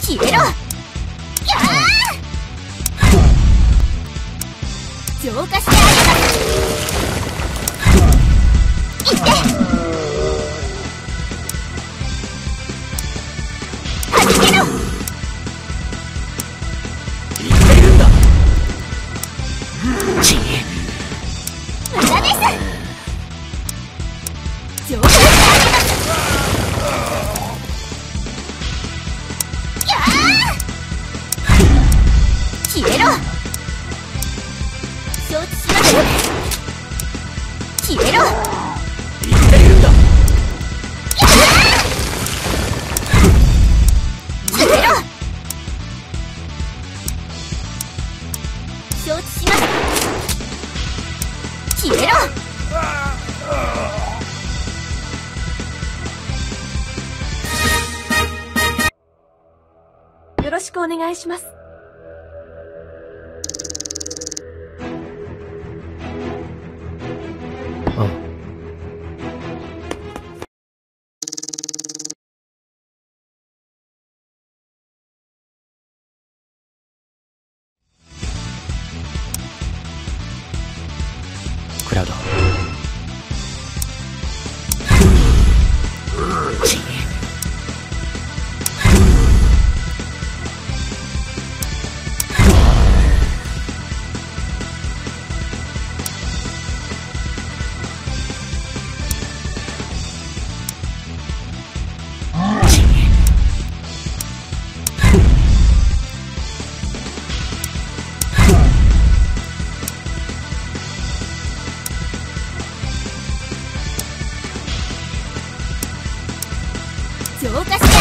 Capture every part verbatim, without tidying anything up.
消えろ。やー浄化してあげます。いってはじけろ。 言っているんだ。ち無駄です。浄化してあげます。やー消えろ。承知しました。消えろ。 言っているんだ。 消えろ。承知しました。消えろ。よろしくお願いします。 ああ。クラウド。 浄化してあげます。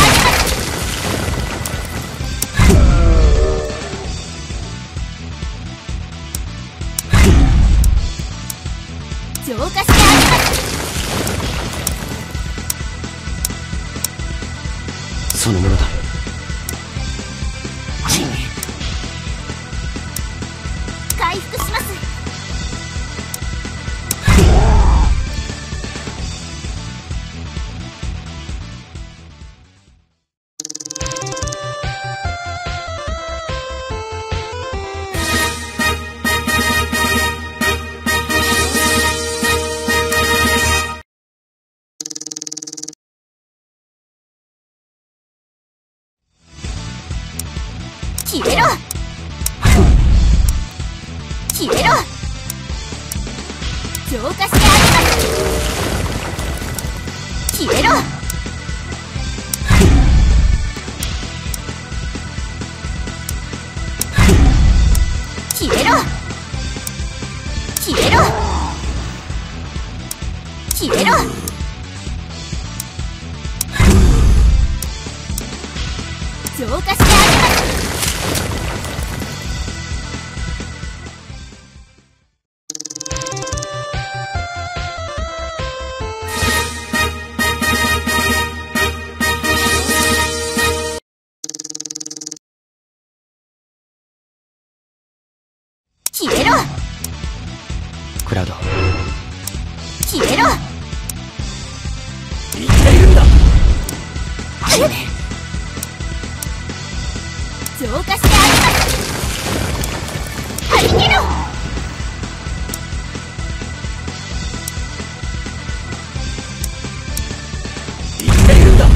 浄化してあげます。 そのものだ。 回復します。消えろ。消えろ。浄化してあげます。消えろ。消えろ。消えろ。消えろ。浄化してあげます。消えろ。 クラウド。 消えろ。 言っているんだ。 浄化してあげます。はじけろ。 言っているんだ。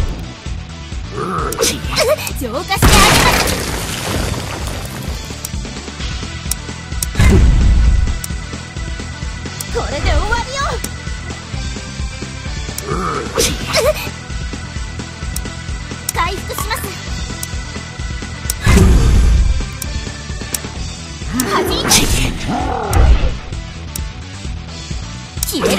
浄化してあげます。これで終わりよ。回復します。はじいて消えろ。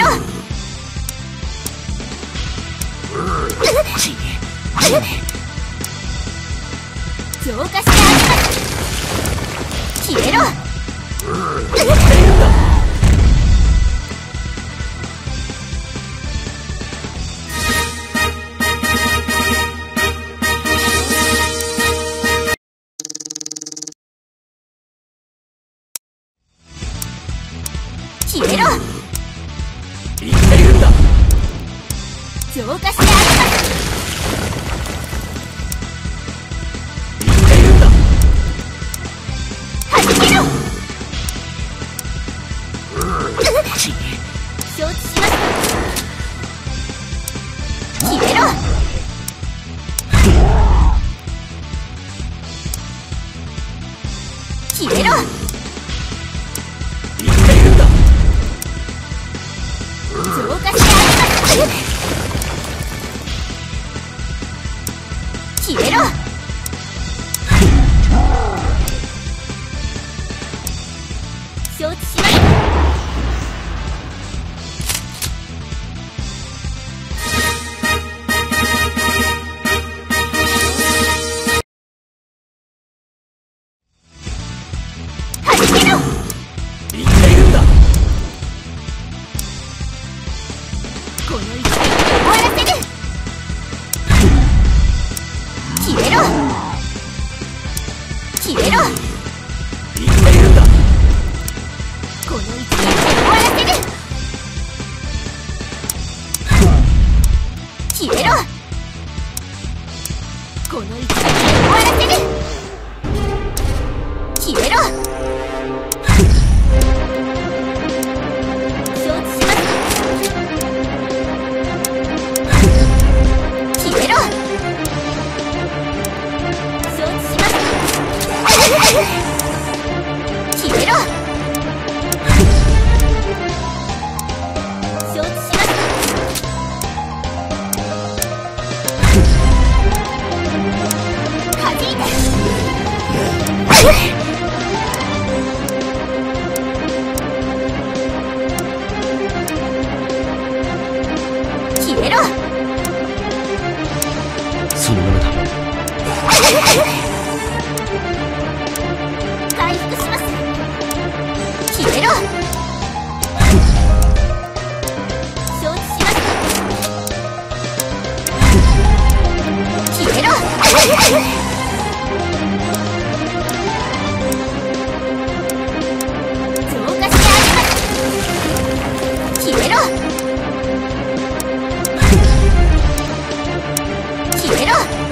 浄化してあげます。消えろ。消えろ。 言っているんだ。 浄化してあげます。 消えろ。承知します。弾けろ。 言っているんだ。 この一撃で終わらせる。消えろ。消えろ。 言っているんだ。 この一撃で終わらせる。消えろ。この一撃で終わらせる。消えろ。承知します。消えろ。承知します。消えろ。承知します。弾いて。消えろ。 そのものだ。 回復します。消えろ。承知します。消えろ。浄化してあげます。消えろ。消えろ。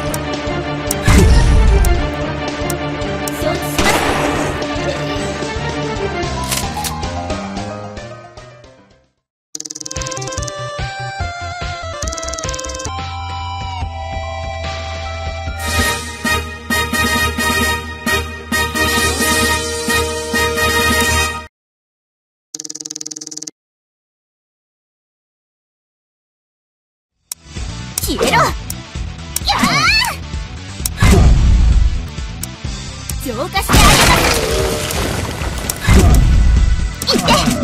承知します。消えろ。やあ。浄化してあげます。いって。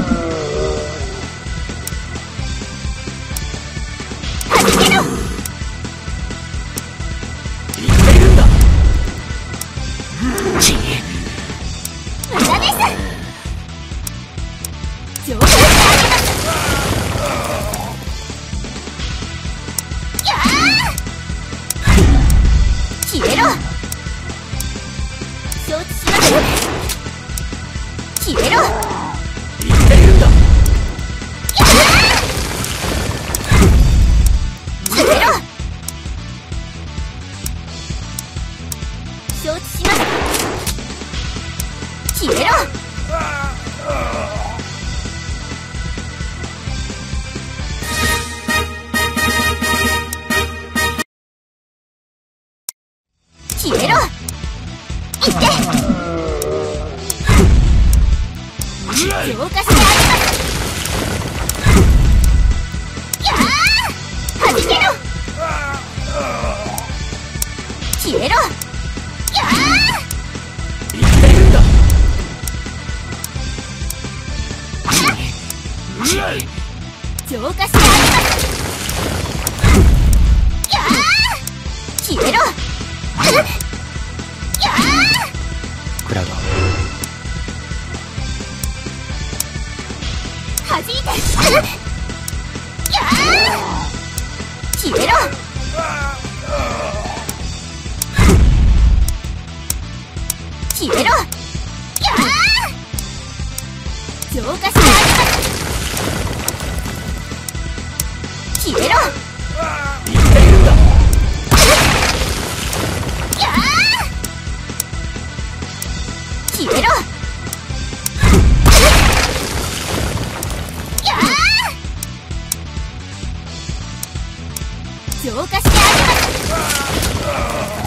弾けろ。 言っているんだ。ち無駄です。浄化してあげます。やあ。消えろ。承知します。消えろ。 言っているんだ。 やあ。消えろ。承知します。消えろ。消えろ。いって。浄化してあげます。やあ。弾けろ。消えろ。やあ。 言っているんだ。 浄化してあげます。やあ。消えろ。やあ。 クラウド。 弾いて。やあ。消えろ。消えろ。やあ。浄化してあげます。消えろ。 言っているんだ。 やあ。消えろ。やあ。浄化してあげます。